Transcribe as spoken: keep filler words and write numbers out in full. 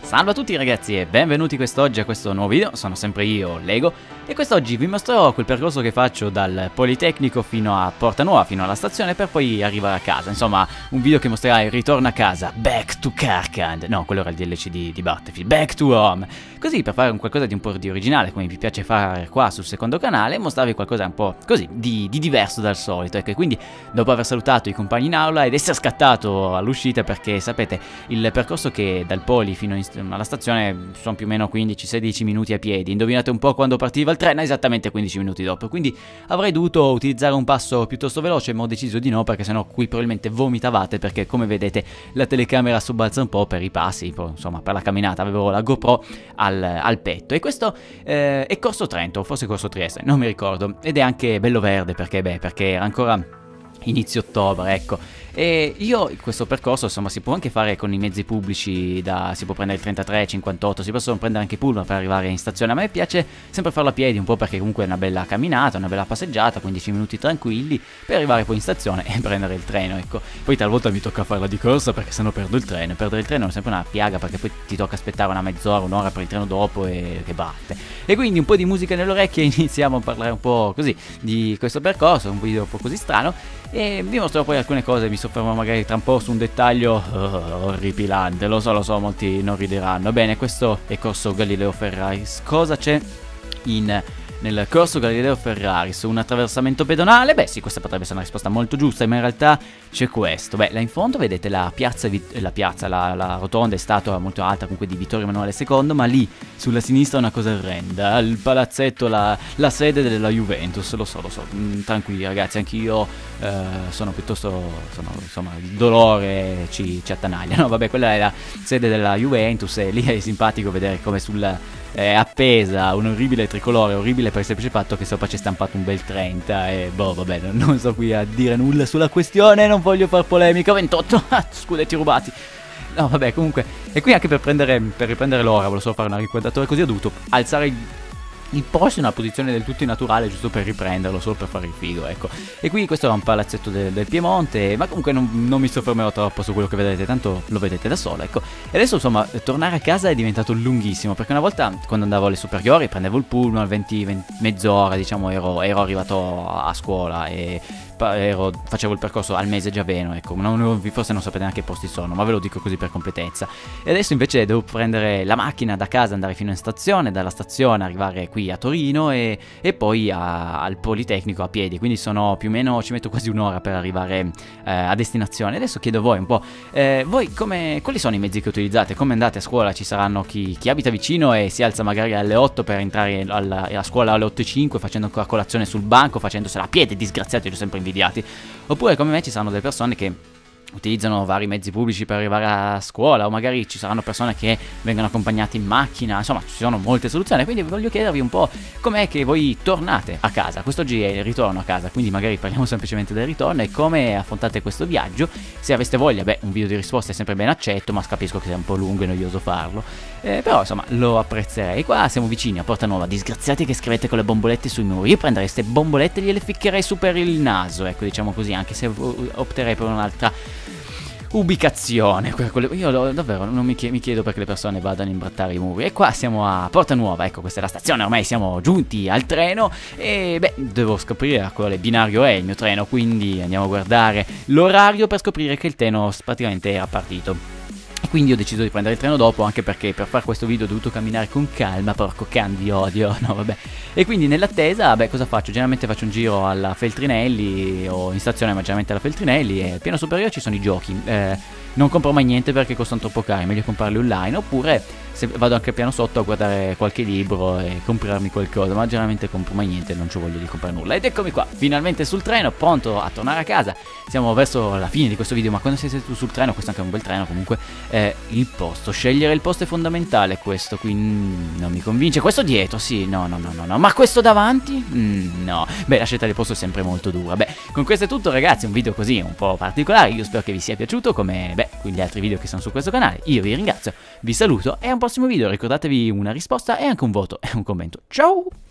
Salve a tutti ragazzi e benvenuti quest'oggi a questo nuovo video, sono sempre io, Lego, e quest'oggi vi mostrerò quel percorso che faccio dal Politecnico fino a Porta Nuova, fino alla stazione, per poi arrivare a casa. Insomma, un video che mostrerà il ritorno a casa, Back to Karkand, no, quello era il D L C di, di Battlefield, Back to Home, così per fare un qualcosa di un po' di originale, come mi piace fare qua sul secondo canale, mostrarvi qualcosa un po' così, di, di diverso dal solito, ecco. E quindi dopo aver salutato i compagni in aula ed essere scattato all'uscita, perché sapete, il percorso che dal Poli fino in alla stazione sono più o meno quindici sedici minuti a piedi. Indovinate un po' quando partiva il treno? Esattamente quindici minuti dopo. Quindi avrei dovuto utilizzare un passo piuttosto veloce, ma ho deciso di no, perché sennò qui probabilmente vomitavate, perché come vedete la telecamera sobbalza un po' per i passi, insomma per la camminata. Avevo la GoPro al, al petto. E questo eh, è Corso Trento, forse Corso Trieste, non mi ricordo. Ed è anche bello verde, perché beh, perché era ancora inizio ottobre, ecco. E io questo percorso, insomma, si può anche fare con i mezzi pubblici, da, si può prendere il trentatré, cinquantotto, si possono prendere anche i pullman per arrivare in stazione. A me piace sempre farlo a piedi, un po' perché comunque è una bella camminata, una bella passeggiata, quindici minuti tranquilli, per arrivare poi in stazione e prendere il treno, ecco. Poi talvolta mi tocca farla di corsa, perché sennò perdo il treno, e perdere il treno è sempre una piaga, perché poi ti tocca aspettare una mezz'ora, un'ora per il treno dopo e che batte. E quindi un po' di musica nelle orecchie, iniziamo a parlare un po' così di questo percorso, un video un po' così strano, e vi mostrerò poi alcune cose, mi soffermo magari tra un po' su un dettaglio oh, orripilante, lo so, lo so, molti non rideranno. Bene, questo è Corso Galileo Ferraris. Cosa c'è in... nel Corso Galileo Ferraris? Un attraversamento pedonale? Beh sì, questa potrebbe essere una risposta molto giusta, ma in realtà c'è questo. Beh, là in fondo vedete la piazza, la, piazza la, la rotonda è statua molto alta, comunque di Vittorio Emanuele secondo, ma lì sulla sinistra una cosa orrenda, il palazzetto, la, la sede della Juventus, lo so, lo so, mm, tranquilli ragazzi, anch'io eh, sono piuttosto, sono, insomma, il dolore ci, ci attanaglia, no? Vabbè, quella è la sede della Juventus e lì è simpatico vedere come sulla... è appesa un orribile tricolore, orribile per il semplice fatto che sopra c'è stampato un bel trenta e boh, vabbè, non, non sto qui a dire nulla sulla questione, non voglio far polemica. Ventotto scudetti rubati. No, vabbè, comunque, e qui anche per prendere, per riprendere l'ora, volevo solo fare una riquadratura così, ho dovuto alzare il il Porsche in una posizione del tutto innaturale, giusto per riprenderlo, solo per fare il figo, ecco. E qui questo era un palazzetto del, del Piemonte, ma comunque non, non mi soffermerò troppo su quello che vedete, tanto lo vedete da solo, ecco. E adesso, insomma, tornare a casa è diventato lunghissimo, perché una volta, quando andavo alle superiori, prendevo il pullman, venti, venti mezz'ora, diciamo, ero, ero arrivato a scuola e... Ero, facevo il percorso al mese già veno, ecco, non, forse non sapete neanche che posti sono, ma ve lo dico così per completezza. E adesso invece devo prendere la macchina da casa, andare fino in stazione, dalla stazione arrivare qui a Torino e, e poi a, al Politecnico a piedi, quindi sono più o meno, ci metto quasi un'ora per arrivare eh, a destinazione. Adesso chiedo a voi un po', eh, voi come, quali sono i mezzi che utilizzate? Come andate a scuola? Ci saranno chi, chi abita vicino e si alza magari alle otto per entrare alla, alla scuola alle otto e cinque, facendo ancora colazione sul banco, facendosela a piedi, disgraziati, ho sempre invidiati. Oppure come me ci saranno delle persone che utilizzano vari mezzi pubblici per arrivare a scuola, o magari ci saranno persone che vengono accompagnate in macchina, insomma ci sono molte soluzioni. Quindi voglio chiedervi un po' com'è che voi tornate a casa. Quest'oggi è il ritorno a casa, quindi magari parliamo semplicemente del ritorno e come affrontate questo viaggio. Se aveste voglia, beh, un video di risposte è sempre ben accetto, ma capisco che sia un po' lungo e noioso farlo, eh, però insomma lo apprezzerei. Qua siamo vicini a Porta Nuova, disgraziati che scrivete con le bombolette sui muri. Io prenderei queste bombolette e gliele ficcherei su per il naso, ecco, diciamo così, anche se opterei per un'altra ubicazione. Io davvero non mi chiedo perché le persone vadano a imbrattare i muri. E qua siamo a Porta Nuova, ecco, questa è la stazione, ormai siamo giunti al treno e beh, devo scoprire a quale binario è il mio treno, quindi andiamo a guardare l'orario per scoprire che il treno praticamente era partito. Quindi ho deciso di prendere il treno dopo, anche perché per fare questo video ho dovuto camminare con calma, porco can di odio, no vabbè. E quindi nell'attesa, beh, cosa faccio? Generalmente faccio un giro alla Feltrinelli, o in stazione ma generalmente alla Feltrinelli, e al piano superiore ci sono i giochi. Eh, non compro mai niente perché costano troppo cari, meglio comprarli online, oppure se vado anche al piano sotto a guardare qualche libro e comprarmi qualcosa, ma generalmente compro mai niente, non ci voglio di comprare nulla. Ed eccomi qua, finalmente sul treno, pronto a tornare a casa. Siamo verso la fine di questo video, ma quando sei seduto sul treno, questo è anche un bel treno comunque, eh, il posto, scegliere il posto è fondamentale. Questo qui mm, non mi convince. Questo dietro, sì, no, no, no, no, no. Ma questo davanti? Mm, no. Beh, la scelta del posto è sempre molto dura. Beh, con questo è tutto ragazzi, un video così un po' particolare, io spero che vi sia piaciuto, come, beh, gli altri video che sono su questo canale. Io vi ringrazio, vi saluto e a un prossimo video. Ricordatevi una risposta e anche un voto e un commento. Ciao!